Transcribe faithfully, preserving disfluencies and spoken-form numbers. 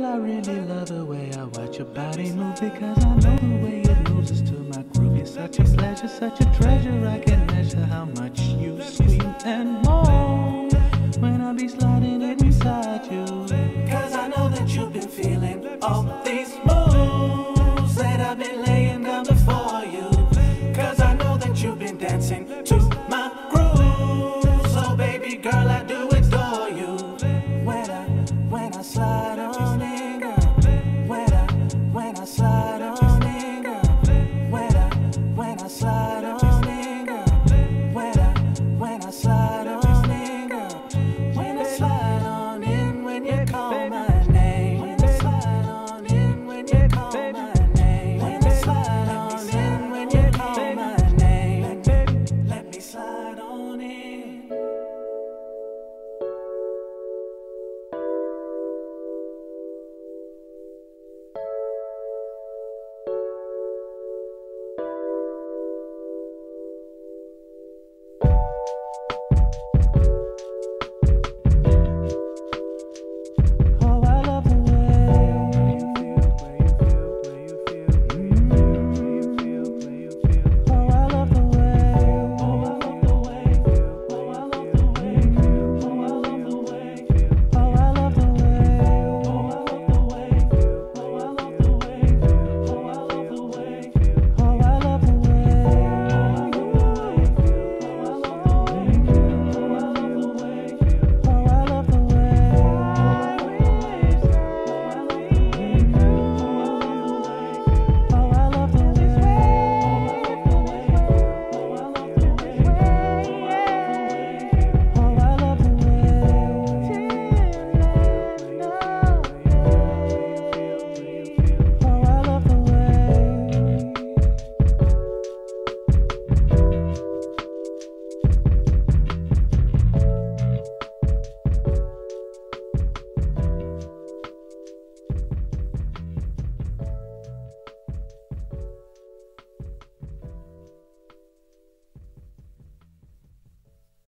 I really love the way I watch your body move, because I know the way it moves is to my groove. You're such a pleasure, such a treasure, I can't measure how much you scream and moan when I be sliding inside you. Cause I know that you've been feeling all these moves that I've been laying down before you. Cause I know that you've been dancing to my groove. So baby girl, I do adore you when I, when I slide.